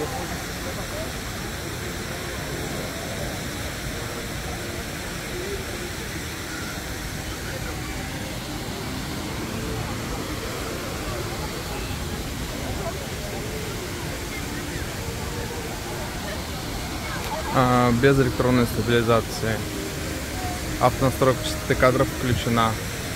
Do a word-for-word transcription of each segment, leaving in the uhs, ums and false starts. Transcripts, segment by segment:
А, без электронной стабилизации. Автонастройка частоты кадров включена.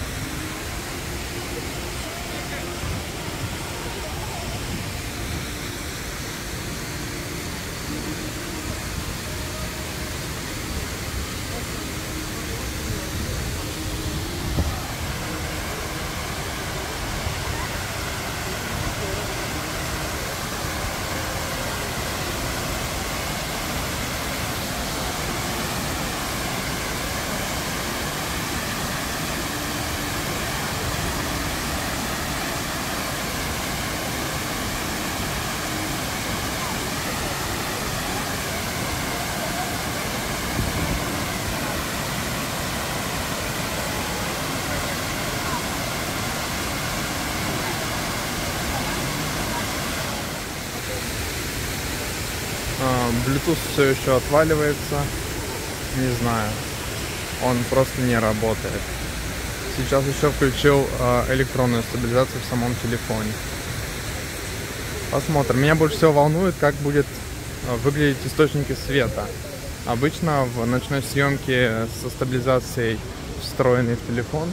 Bluetooth все еще отваливается, не знаю, он просто не работает. Сейчас еще включил электронную стабилизацию в самом телефоне. Посмотрим. Меня больше всего волнует, как будет выглядеть источники света. Обычно в ночной съемке со стабилизацией, встроенной в телефон,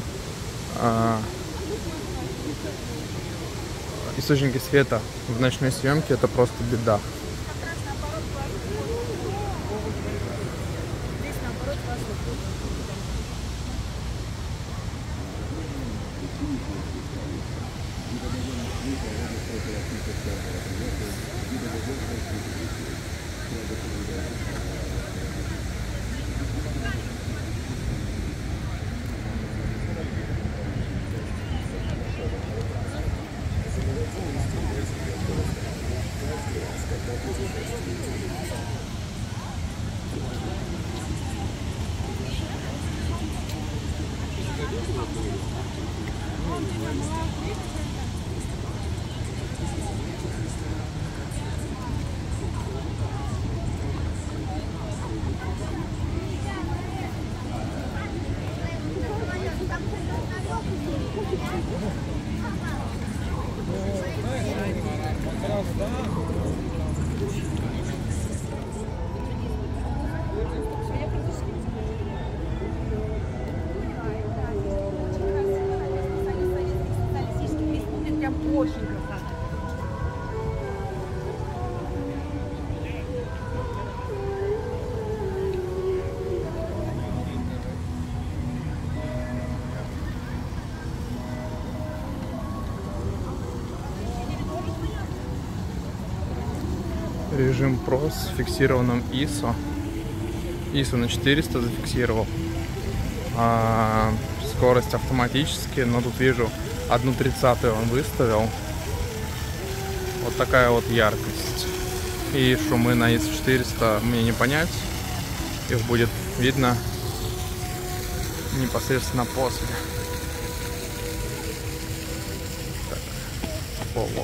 источники света в ночной съемке — это просто беда. Очень красота. Режим Pro с фиксированным ай эс о. ай эс о на четыреста зафиксировал. А, скорость автоматически, но тут вижу одну тридцатую он выставил. Вот такая вот яркость. И шумы на ай эс о четыреста мне не понять. Их будет видно непосредственно после. Так. Воу-воу.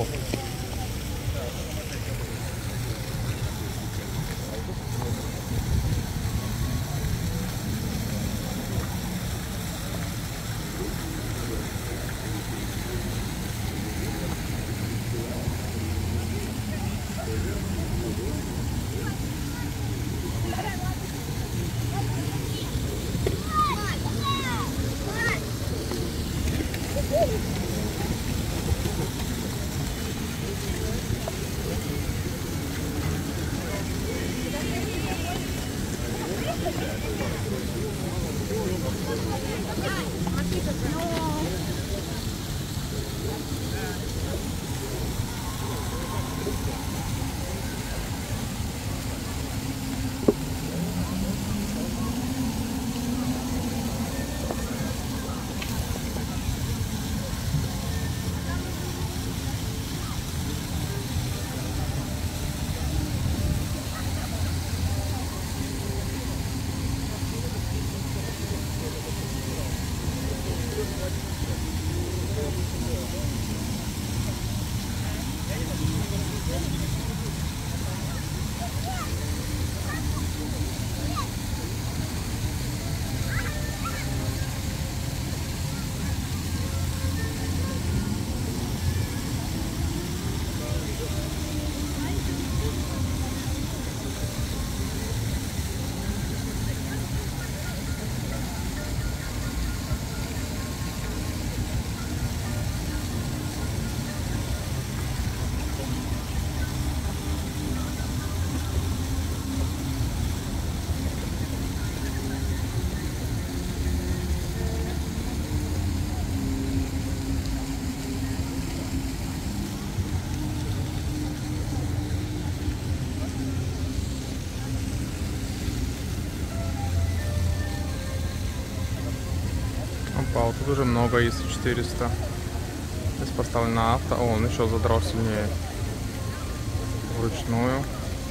Опа, вот тут уже много ИСО четыреста. Здесь поставлено авто. О, он еще задрал сильнее. Вручную.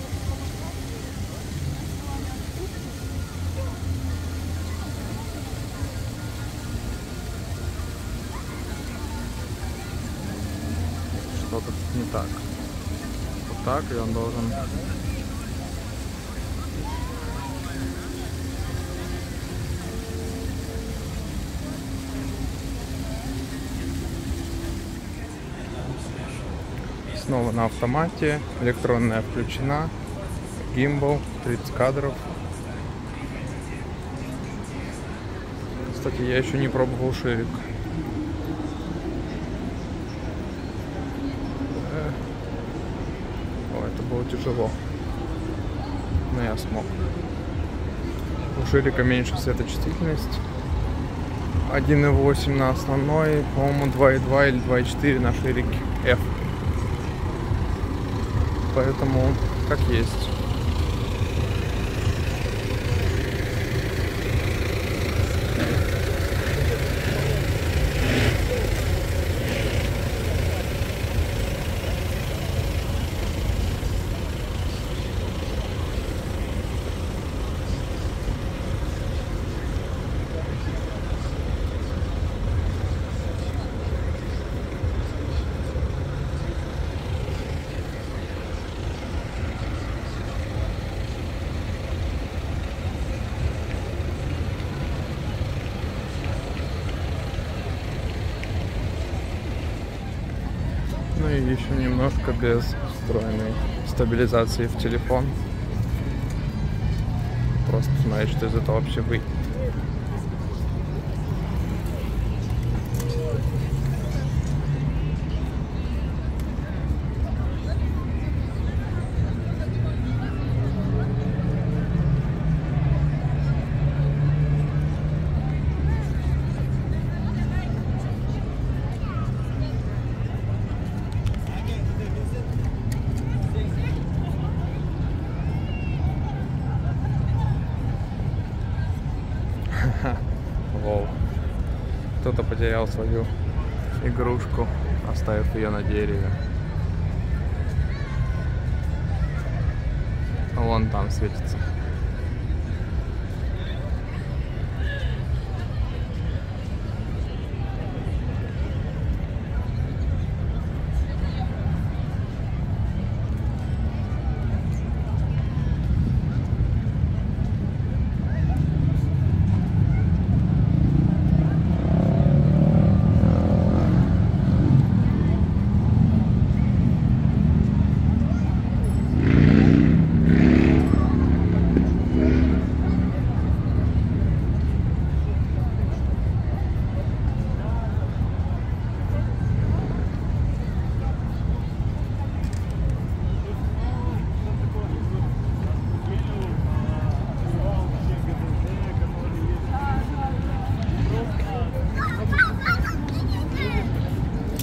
Что-то тут не так. Вот так, и он должен... Снова на автомате, электронная включена, гимбал, тридцать кадров. Кстати, я еще не пробовал ширик. О, это было тяжело, но я смог. У ширика меньше светочувствительность. один и восемь на основной, по-моему, два и два или два и четыре на ширике F. Поэтому как есть. Ну и еще немножко без встроенной стабилизации в телефон. Просто смотреть, что из этого вообще выйдет. Лол. Кто-то потерял свою игрушку, оставив ее на дереве. Вон там светится.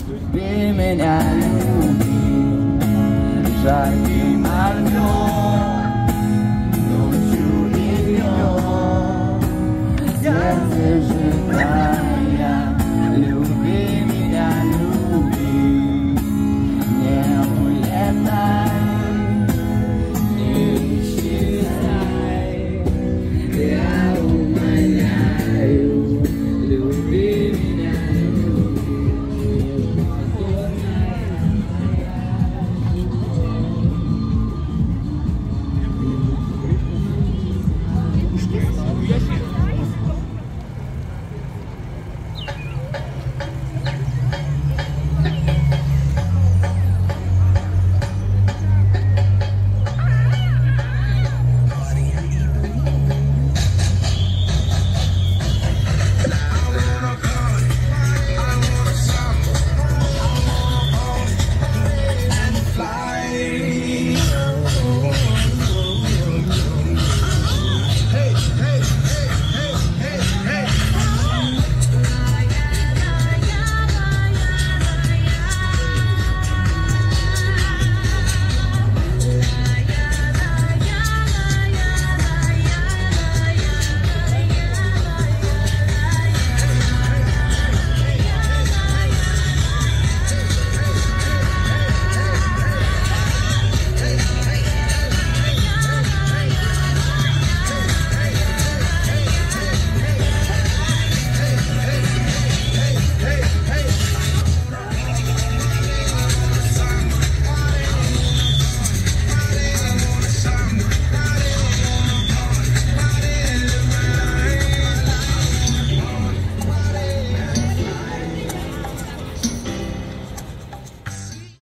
Ты меня люби, жарким огнем.